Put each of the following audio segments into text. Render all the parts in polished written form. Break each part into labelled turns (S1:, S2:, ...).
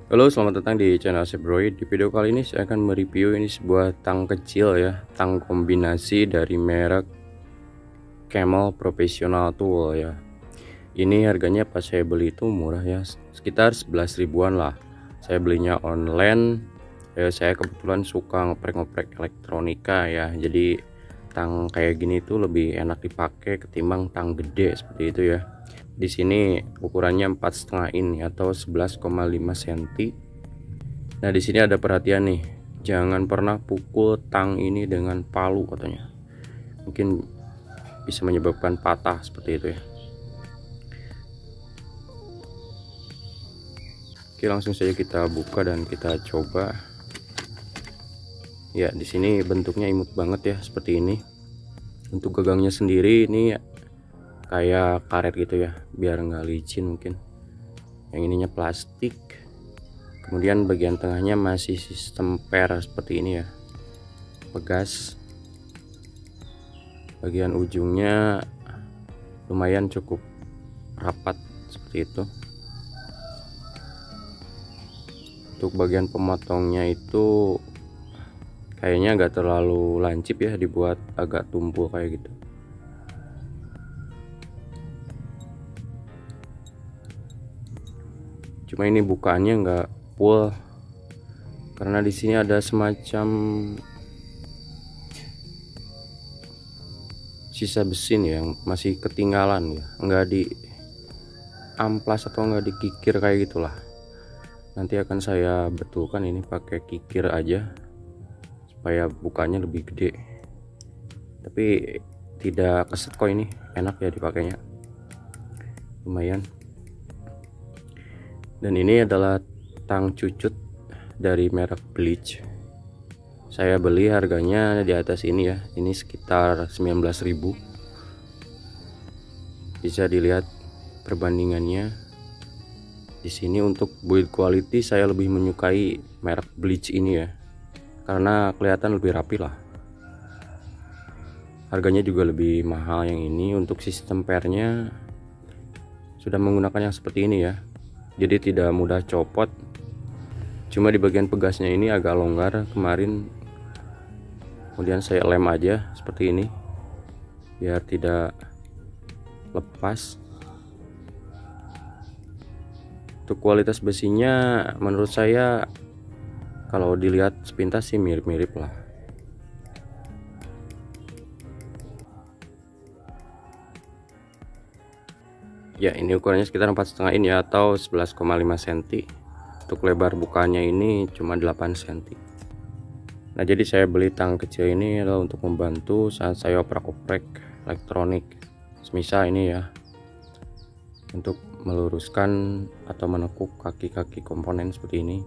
S1: Halo, selamat datang di channel Sebroid. Di video kali ini saya akan mereview ini sebuah tang kecil ya, tang kombinasi dari merek Camel Professional Tool ya. Ini harganya pas saya beli itu murah ya, sekitar 11 ribuan lah. Saya belinya online. Saya kebetulan suka ngoprek-ngoprek elektronika ya. Jadi tang kayak gini tuh lebih enak dipakai ketimbang tang gede seperti itu ya. Di sini ukurannya 4,5 in atau 11,5 cm. Nah, di sini ada perhatian nih, jangan pernah pukul tang ini dengan palu katanya. Mungkin bisa menyebabkan patah seperti itu ya. Oke, langsung saja kita buka dan kita coba. Ya, di sini bentuknya imut banget ya, seperti ini. Untuk gagangnya sendiri ini kayak karet gitu ya, biar nggak licin mungkin. Yang ininya plastik. Kemudian bagian tengahnya masih sistem per seperti ini ya, pegas. Bagian ujungnya lumayan cukup rapat seperti itu. Untuk bagian pemotongnya itu kayaknya agak terlalu lancip ya, dibuat agak tumpul kayak gitu. Cuma ini bukaannya nggak full karena di sini ada semacam sisa besi nih yang masih ketinggalan ya, nggak di amplas atau nggak dikikir kayak gitulah. Nanti akan saya betulkan ini pakai kikir aja supaya bukanya lebih gede, tapi tidak keset kok, ini enak ya dipakainya, lumayan. Dan ini adalah tang cucut dari merek Bleach. Saya beli harganya di atas ini ya, ini sekitar 19.000. Bisa dilihat perbandingannya di sini. Untuk build quality saya lebih menyukai merek Bleach ini ya, karena kelihatan lebih rapi lah. Harganya juga lebih mahal yang ini. Untuk sistem pernya sudah menggunakan yang seperti ini ya, jadi tidak mudah copot. Cuma di bagian pegasnya ini agak longgar kemarin, kemudian saya lem aja seperti ini biar tidak lepas. Untuk kualitas besinya menurut saya kalau dilihat sepintas sih mirip-mirip lah. Ya, ini ukurannya sekitar 4,5 in ya, atau 11,5 cm. Untuk lebar bukanya ini cuma 8 cm. Nah, jadi saya beli tang kecil ini adalah untuk membantu saat saya oprek-oprek elektronik. Semisal ini ya, untuk meluruskan atau menekuk kaki-kaki komponen seperti ini.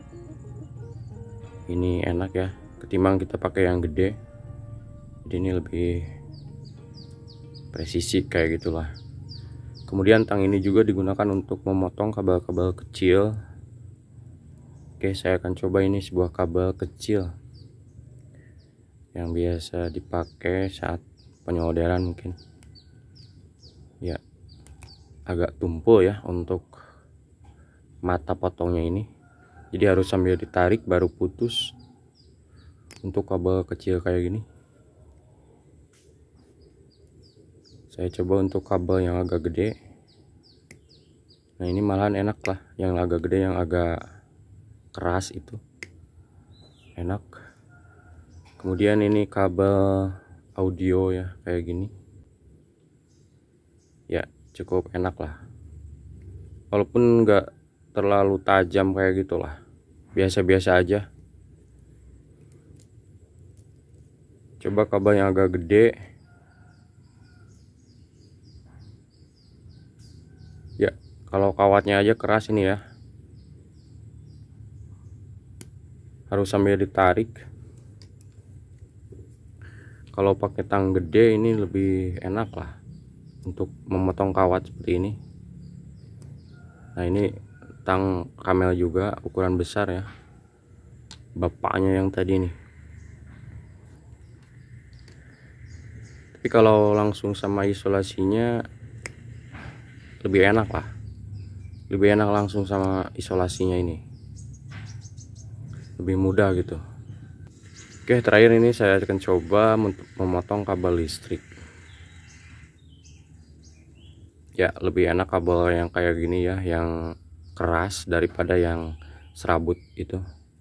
S1: Ini enak ya, ketimbang kita pakai yang gede. Jadi ini lebih presisi kayak gitulah. Kemudian tang ini juga digunakan untuk memotong kabel-kabel kecil. Oke, saya akan coba ini sebuah kabel kecil yang biasa dipakai saat penyolderan mungkin. Ya, agak tumpul ya untuk mata potongnya ini. Jadi harus sambil ditarik baru putus untuk kabel kecil kayak gini. Saya coba untuk kabel yang agak gede. Nah, ini malahan enak lah, yang agak gede, yang agak keras itu enak. Kemudian ini kabel audio ya, kayak gini ya, cukup enak lah, walaupun nggak terlalu tajam kayak gitulah, biasa-biasa aja. Coba kabel yang agak gede ya, kalau kawatnya aja keras ini ya, harus sambil ditarik. Kalau pakai tang gede ini lebih enak lah untuk memotong kawat seperti ini. Nah, ini tang Camel juga ukuran besar ya, bapaknya yang tadi nih. Tapi kalau langsung sama isolasinya lebih enak lah, lebih enak langsung sama isolasinya ini. lebih mudah gitu. Oke, terakhir ini saya akan coba untuk memotong kabel listrik. Ya, lebih enak kabel yang kayak gini ya, yang keras daripada yang serabut itu.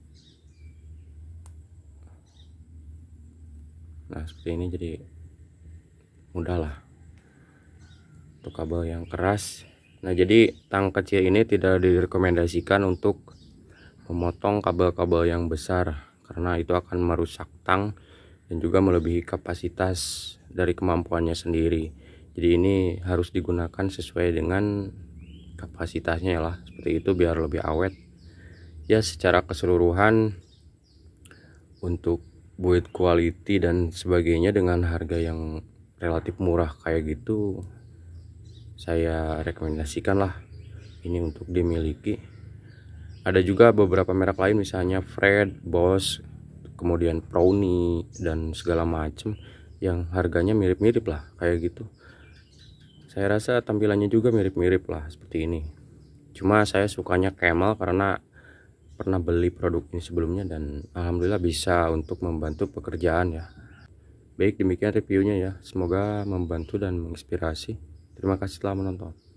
S1: Nah, seperti ini jadi mudah lah untuk kabel yang keras. Nah, jadi tang kecil ini tidak direkomendasikan untuk memotong kabel-kabel yang besar karena itu akan merusak tang dan juga melebihi kapasitas dari kemampuannya sendiri. Jadi ini harus digunakan sesuai dengan kapasitasnya lah, seperti itu biar lebih awet. Ya, secara keseluruhan untuk build quality dan sebagainya dengan harga yang relatif murah kayak gitu, saya rekomendasikan lah ini untuk dimiliki. Ada juga beberapa merek lain, misalnya Fred, Bosch, kemudian Brownie dan segala macam yang harganya mirip-mirip lah kayak gitu. Saya rasa tampilannya juga mirip-mirip lah seperti ini. Cuma saya sukanya Camel karena pernah beli produk ini sebelumnya dan alhamdulillah bisa untuk membantu pekerjaan ya. Baik, demikian reviewnya ya. Semoga membantu dan menginspirasi. Terima kasih telah menonton.